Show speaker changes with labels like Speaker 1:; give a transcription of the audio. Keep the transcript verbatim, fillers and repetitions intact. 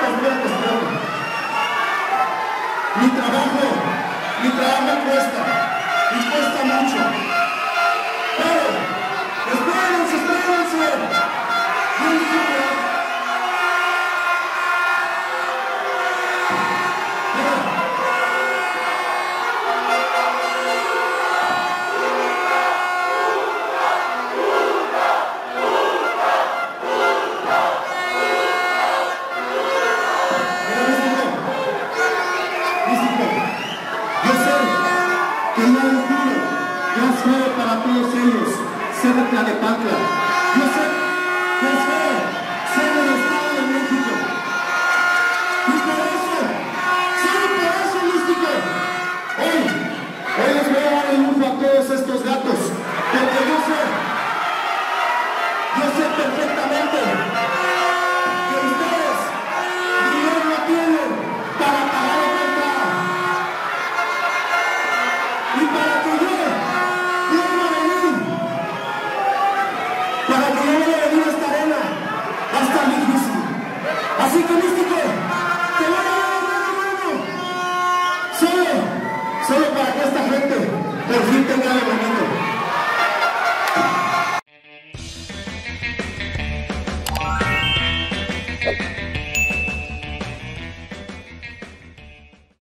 Speaker 1: espérate, espérate. Mi trabajo, mi trabajo cuesta, y cuesta mucho. Pero, espérense, espérense. Yo dije, que no es duro, que es feo para todos ellos ser de Tlalnepantla. Yo sé que es feo ser del Estado de México. Y por eso, solo por eso, místico, hoy, hoy les voy a dar el lujo a todos estos gatos, porque yo sé, yo sé perfectamente que ustedes dinero no tienen para pagar la renta. Y para que yo vuelva a venir, para que yo vuelva a venir a esta arena, va a estar difícil. Así que, místico, te voy a dar un bueno, solo, solo para que esta gente por fin tenga algo bonito.